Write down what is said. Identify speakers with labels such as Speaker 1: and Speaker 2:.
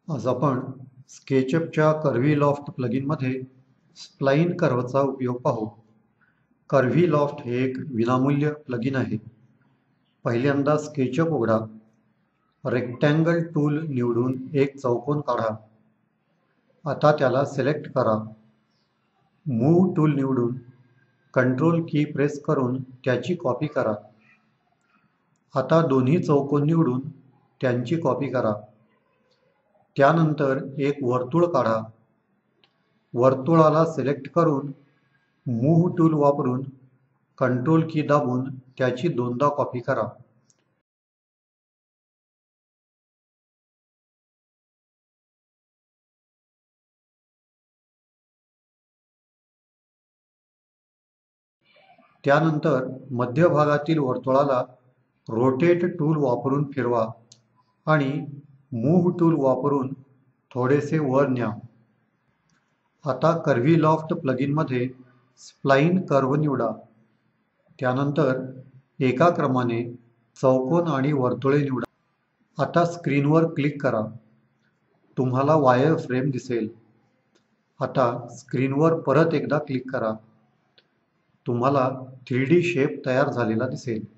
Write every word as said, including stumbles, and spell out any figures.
Speaker 1: आज आपण स्केचअपच्या कर्व्ही लॉफ्ट प्लगइनमध्ये स्प्लाइन कर्व्हचा उपयोग पाहू. कर्व्ही लॉफ्ट हे एक विनामूल्य प्लगइन आहे. पहिल्यांदा स्केचअप उघडा. रेक्टँगल टूल निवडून एक चौकोन काढा. आता त्याला सिलेक्ट करा. मूव्ह टूल निवडून कंट्रोल की प्रेस करून त्याची कॉपी करा. आता दोन्ही चौकोन निवडून त्यांची कॉपी करा. त्यानंतर एक वर्तुळ काढा. वर्तुळाला सिलेक्ट करून मूव्ह टूल वापरून कंट्रोल की दाबून त्याची दोनदा कॉपी करा. त्यानंतर मध्यभागातील वर्तुळाला रोटेट टूल वापरून फिरवा आणि मूव्ह टूल वापरून थोडेसे वर न्या. आता कर्व्ही लॉफ्ट प्लगइनमध्ये स्प्लाइन कर्व निवडा. त्यानंतर एका क्रमाने चौकोन आणि वर्तुळे निवडा. आता स्क्रीनवर क्लिक करा. तुम्हाला वायर फ्रेम दिसेल. आता स्क्रीनवर परत एकदा क्लिक करा. तुम्हाला थ्री डी शेप तयार झालेला दिसेल.